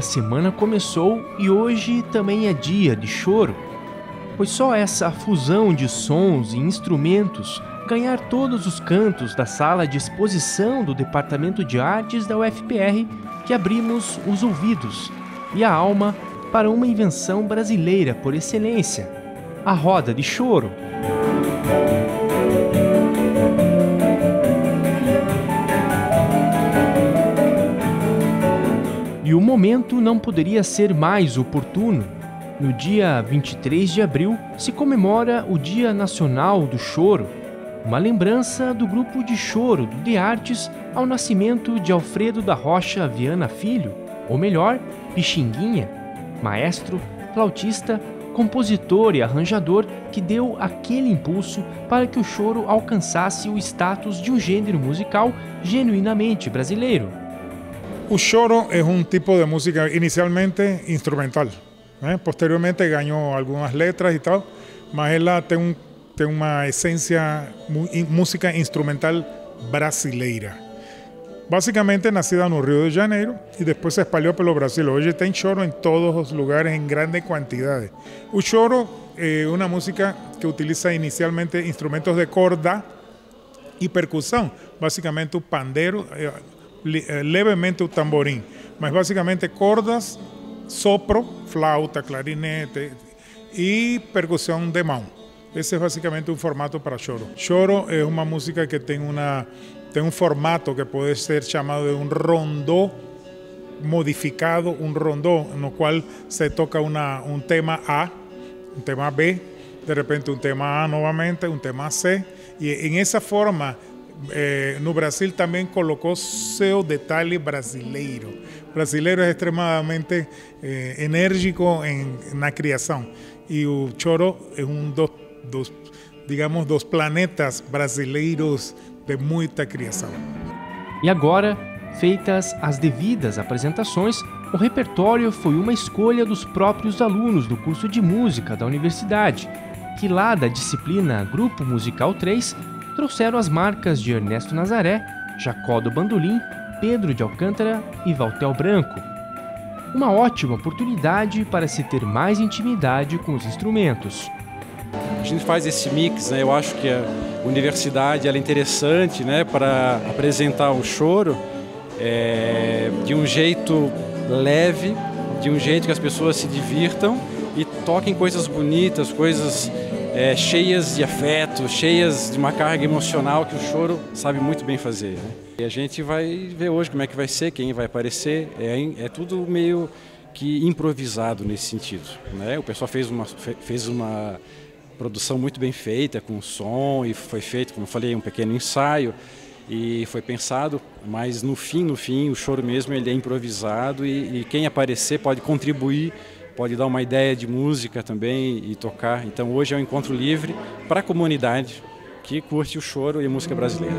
a semana começou e hoje também é dia de choro, pois só essa fusão de sons e instrumentos ganhar todos os cantos da sala de exposição do Departamento de Artes da UFPR que abrimos os ouvidos e a alma para uma invenção brasileira por excelência, a roda de choro. E o momento não poderia ser mais oportuno. No dia 23 de abril se comemora o Dia Nacional do Choro, uma lembrança do grupo de choro do De Artes ao nascimento de Alfredo da Rocha Viana Filho, ou melhor, Pixinguinha, maestro, flautista, compositor e arranjador que deu aquele impulso para que o choro alcançasse o status de um gênero musical genuinamente brasileiro. O choro é um tipo de música inicialmente instrumental, né? Posteriormente ganhou algumas letras e tal, mas ela tem uma essência música instrumental brasileira. Basicamente nacida no Rio de Janeiro e depois se espalhou pelo Brasil. Hoje tem choro em todos os lugares em grandes quantidades. O choro é uma música que utiliza inicialmente instrumentos de corda e percussão, basicamente o pandeiro, levemente o tamborim, mas basicamente cordas, sopro, flauta, clarinete e percussão de mão. Esse é basicamente um formato para choro. Choro é uma música que tem um formato que pode ser chamado de um rondó modificado, um rondó no qual se toca um tema A, um tema B, de repente um tema A novamente, um tema C, e em essa forma no Brasil também colocou seu detalhe brasileiro. O brasileiro é extremamente enérgico na criação e o choro é dos planetas brasileiros de muita criação. E agora, feitas as devidas apresentações, o repertório foi uma escolha dos próprios alunos do curso de música da universidade, que lá da disciplina Grupo Musical 3 trouxeram as marcas de Ernesto Nazaré, Jacó do Bandolim, Pedro de Alcântara e Valtel Branco. Uma ótima oportunidade para se ter mais intimidade com os instrumentos. A gente faz esse mix, né? Eu acho que a universidade ela é interessante, né, para apresentar o choro de um jeito leve, de um jeito que as pessoas se divirtam e toquem coisas bonitas, coisas cheias de afeto, cheias de uma carga emocional que o choro sabe muito bem fazer, né? E a gente vai ver hoje como é que vai ser, quem vai aparecer, é tudo meio que improvisado nesse sentido, né? O pessoal fez uma produção muito bem feita, com som, e foi feito, como eu falei, um pequeno ensaio, e foi pensado, mas no fim, o choro mesmo ele é improvisado e quem aparecer pode contribuir, pode dar uma ideia de música também e tocar. Então hoje é um encontro livre para a comunidade que curte o choro e a música brasileira.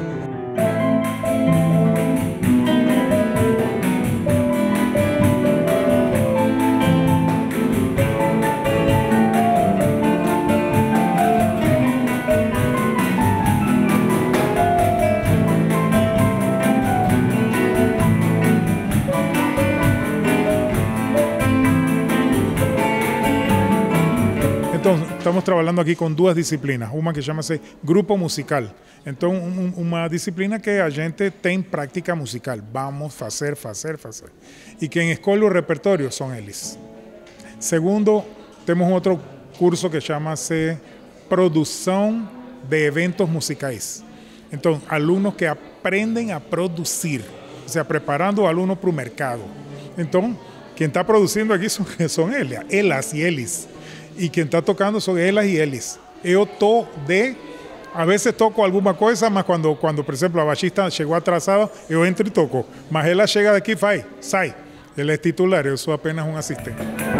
Então, estamos trabalhando aqui com duas disciplinas, uma que chama-se Grupo Musical. Então, uma disciplina que a gente tem prática musical, vamos fazer. E quem escolhe o repertório são eles. Segundo, temos outro curso que chama-se Produção de Eventos Musicais. Então, alunos que aprendem a produzir, ou seja, preparando o aluno para o mercado. Então, quem está produzindo aqui são elas e eles. E quem está tocando são elas e eles. Eu a vezes toco alguma coisa, mas quando, por exemplo, a baixista chegou atrasada, eu entro e toco. Mas ela chega daqui e sai. Ela é titular, eu sou apenas um assistente.